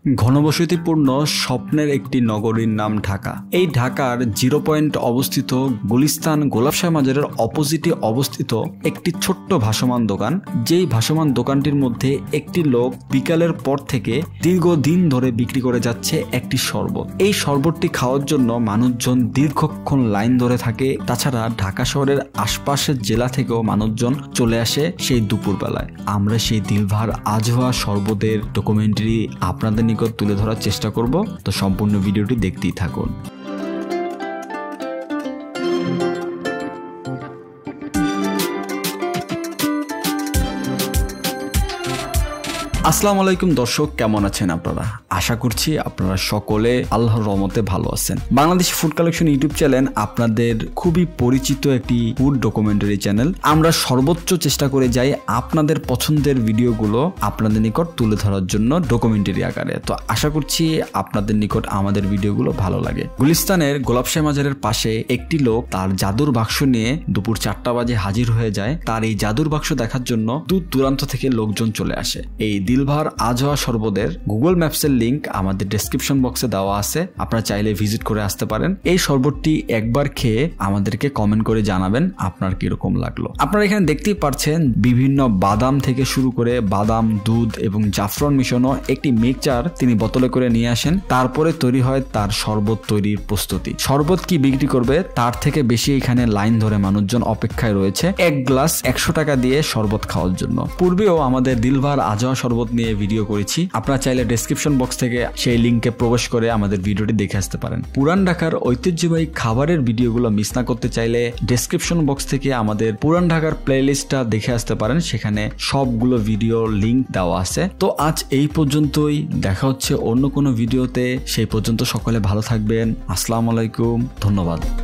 ঘনবসতিপূর্ণ স্বপ্নের একটি নগরীর নাম ঢাকা। এই ঢাকার 0 পয়েন্ট অবস্থিত গুলিস্তান গোলাপশাহ মাজারের অপোজিটে অবস্থিত একটি ছোট্ট ভাসমান দোকান, যেই ভাসমান দোকানটির মধ্যে একটি লোক বিকালের পর থেকে দীর্ঘদিন ধরে বিক্রি করে যাচ্ছে একটি শরবত। এই শরবতটি খাওয়ার জন্য মানুষজন দীর্ঘক্ষণ লাইন ধরে থাকে। তাছাড়া ঢাকা শহরের আশপাশের জেলা থেকেও মানুষজন চলে আসে সেই দুপুরবেলায়। আমরা সেই দিলভার আজওয়া শরবতের ডকুমেন্টারি আপনাদের নিকট তুলে ধরার চেষ্টা করব, তো সম্পূর্ণ ভিডিওটি দেখতেই থাকুন। আসসালামু আলাইকুম দর্শক, কেমন আছেন আপনারা? আশা করছি আপনারা সকলে আল্লাহর রহমতে ভালো আছেন। Bangladeshi food collection YouTube channel আপনাদের খুবই পরিচিত একটি ফুড ডকুমেন্টারি চ্যানেল। আমরা সর্বোচ্চ চেষ্টা করে যাই আপনাদের পছন্দের ভিডিওগুলো আপনাদের নিকট তুলে ধরার জন্য ডকুমেন্টারি আকারে। তো আশা করছি আপনাদের নিকট আমাদের ভিডিওগুলো ভালো লাগে। গুলিস্তানের গোলাপশাহ মাজারের পাশে একটি লোক তার জাদুর বাক্স নিয়ে দুপুর 4টা বাজে হাজির হয়ে যায়। তার এই জাদুর বাক্স দেখার জন্য দূর দূরান্ত থেকে লোকজন চলে আসে। এই দিলভার আজওয়া শরবতের গুগল ম্যাপসের লিংক আমাদের ডেসক্রিপশন বক্সে দেওয়া আছে, আপনারা চাইলে ভিজিট করে আসতে পারেন। এই শরবতটি একবার খেয়ে আমাদেরকে কমেন্ট করে জানাবেন আপনার কিরকম লাগলো। আপনারা এখানে দেখতেই পাচ্ছেন বিভিন্ন বাদাম থেকে শুরু করে বাদাম, দুধ এবং জাফরান মিশানো একটি মিক্সচার তিনি বোতলে করে নিয়ে আসেন। তারপরে তৈরি হয় তার শরবত তৈরির প্রস্তুতি। শরবত কি বিক্রি করবে তার থেকে বেশি এখানে লাইন ধরে মানুষজন অপেক্ষায় রয়েছে এক গ্লাস 100 টাকা দিয়ে শরবত খাওয়ার জন্য। পূর্বেও আমাদের দিলভার আজওয়া শরবত নিয়ে ভিডিও করেছি, আপনারা চাইলে ডেসক্রিপশন বক্স থেকে সেই লিংকে প্রবেশ করে আমাদের ভিডিওটি দেখে আসতে পারেন। পুরান ঢাকার ঐতিহ্যবাহী খাবারের ভিডিওগুলো মিস না করতে চাইলে ডেসক্রিপশন বক্স থেকে আমাদের পুরান ঢাকার প্লেলিস্টটা দেখে আসতে পারেন, সেখানে সবগুলো ভিডিও লিংক দেওয়া আছে। তো আজ এই পর্যন্তই, দেখা হচ্ছে অন্য কোনো ভিডিওতে। সেই পর্যন্ত সকলে ভালো থাকবেন। আসসালামু আলাইকুম, ধন্যবাদ।